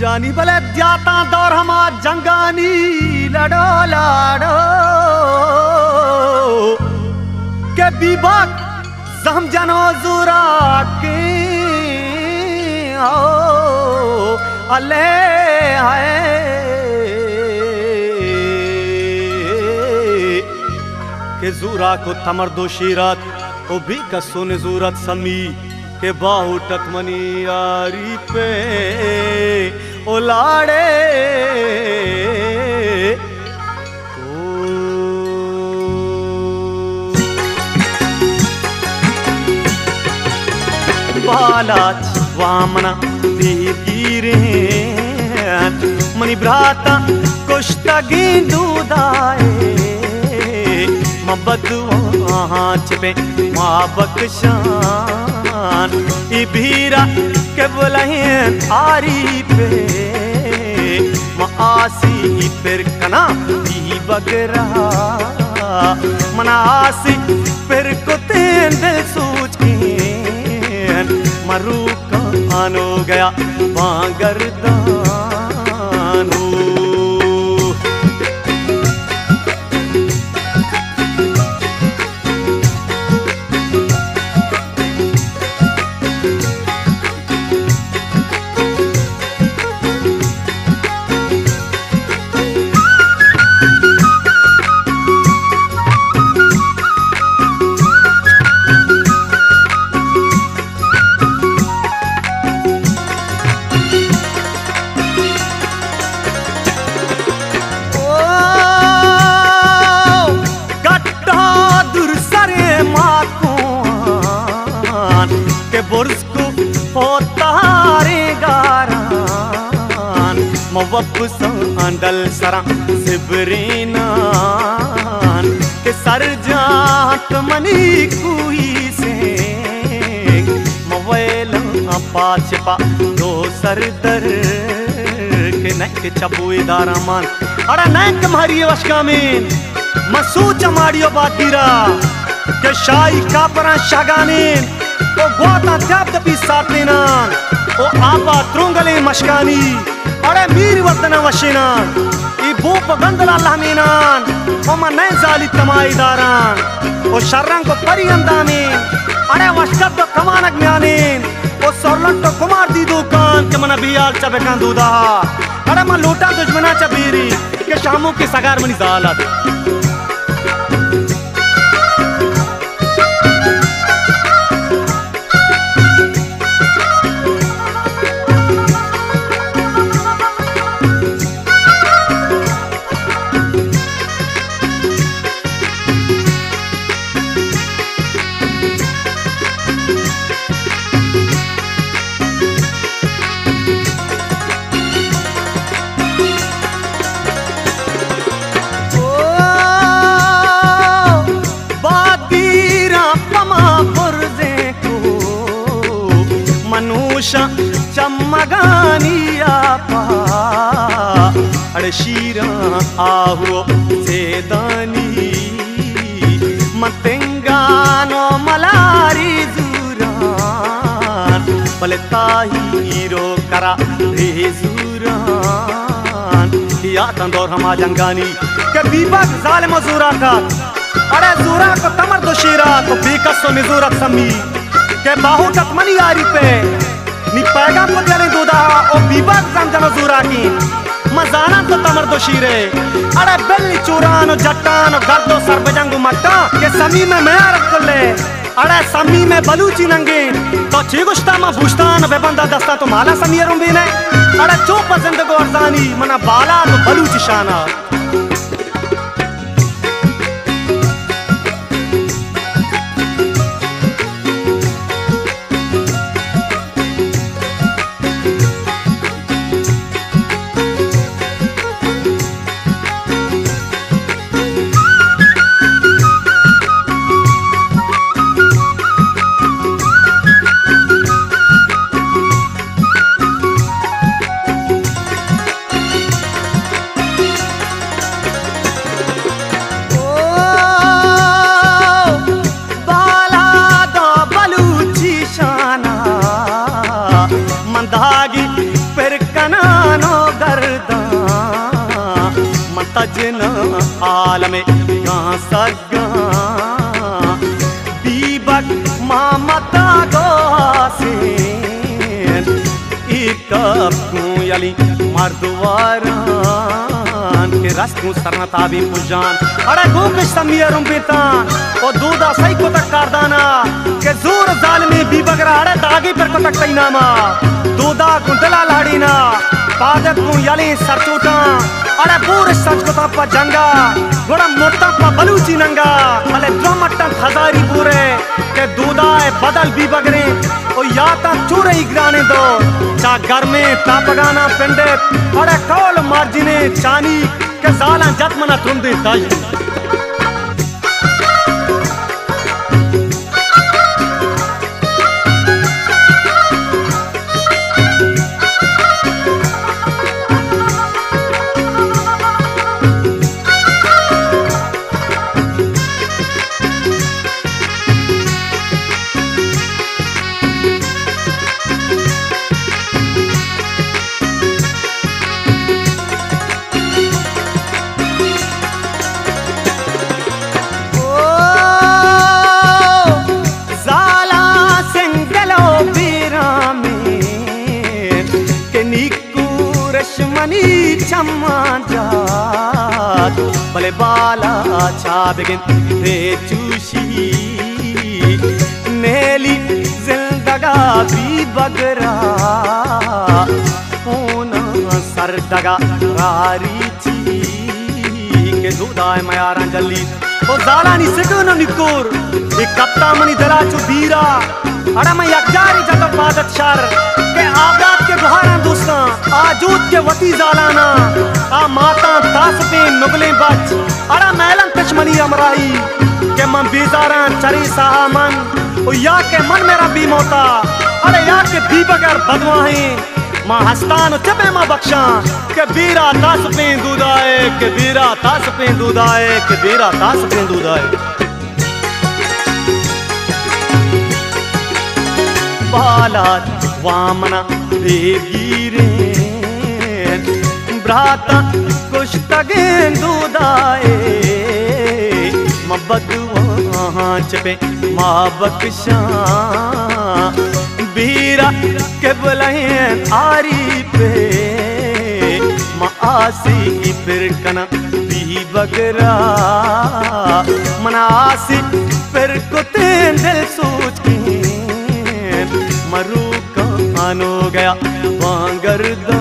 जानी भले जाता दौर हमा जंगानी लड़ो लाड़ो के बीबक जम जनो जुरा के आओ अले हाय के जुरा को तमर दो शीरत ओ भी कसो ने जूरत समी के बाहु टकमनी यारी पे ओ लाड़े बाला वामना गिरे मनी भ्राता कुश्तगी दूदाए मबदुआच पे माँ बख्शान इबीरा के बुलहें आरी पे माँ आसी फिर कना ई बगरा मना आसी फिर कुत्ते दिल सोच के मरू कानो गया बांगरदानो अंडल सरा सिबरीनान के सर जात मनी कुई से मोबाइल पाच पा दो सरदर के नक चबुए दारामान अरे नक मारियो अशकामीन मसू चमाड़ियो बातीरा के शाही कापरा शागानीन ओ गोता त्याब दपी सातनीनान ओ आपा त्रुंगले मशकानी अरे मीर वतन वशिनान ई बूप गंदला लहमीनान ओमा नए जाली तमाई दारान ओ शर्रंग को परी अंदामीन अरे वशकत तो कमानक म्यानीन ओ सरलट तो कुमार दी दुकान के मना बियाल चबे कान दूदा अरे मा लूटा दुश्मना चबीरी के शामू की सगार मनी जालत चमगानिया पा अड़ शीरा आहो सेदानी मतेंगानो मलारी जुरान पलताहीरो करा रे जुरान या तंदोर हमा जंगानी के बीबक जालिम जुरा का अरे जुरा को तमर दो शीरा को बेकसो निजूरत समी के बाहु टकमनी यारी पे नी पैगाम को दिया दूधा ओ बीबक समझनो जुरा की मजाना तो तमर दो शीरे अरे बेली चूरान जट्टान गर्दो सरबजंगु मट्टा के समी में मैारत कर ले अरे समी में बलूची नंगे तो चीगुश्ता मा भूस्तान बेबंदा दस्ता तो माला समीरों भी ने अरे चोप जिंदगो अर्जानी मना बाला तो बलूची शाना करदा मतजन आलमे गां सगा बीबक मामता गोसेन इकपू यली मर्दवारान के रस्तू सरनता भी पुजान अरे गुक समियरुम बेतान ओ दूदा सही को तक करदाना के जोर जालमी बीबगरा अरे दागी पर को तक तैनामा दूदा कुंदला लाड़ीना पादक को यली सरचोटा अरे पूर सच को तप जंगा गोड़ा मोटा पा बलूची नंगा अले द्रमट्टा हजारी पूरे के दूदा बदल बीबगरे ओ या ता चूरे इग्राने दो चा घर में तापगाना पिंडे अरे कौल मार्जिने चानी के जाला जतमना तुंदे ताई भले बाला छाबगिन रे चूशी नेली जिंदगा भी बगरा होना सरदगा रारी ची के दूधाय मयारा जल्ली ओ दाला नि सिकनो निकोर एक कप्ता मनी दरा चु बीरा अड़ा मैं यकजारी जत पादत शर के आबाद के गुहारा दोस्ता आजूद के वती जालाना आ माता दास पे नुगले बच अड़ा मैलन कश्मनी अमराई के मन बेजारा चरी सामन ओ या के मन मेरा बी मोता अरे या के बी बगैर बदवाही मां हस्तान चबे मां बख्शा के बीरा दास पे दूदाए के बीरा दास पे दूदाए के बीरा दास पे दूदाए बाला वामना देगीरे भ्राता कुश्तगें दूदाए मबदुआ चपे माँ बख्शा बीरा के बुलाएं आरी पे माँ आसी फिर कना भी बगरा मनासी फिर कुते दिल सोच के मरू कानो गया वांगरदा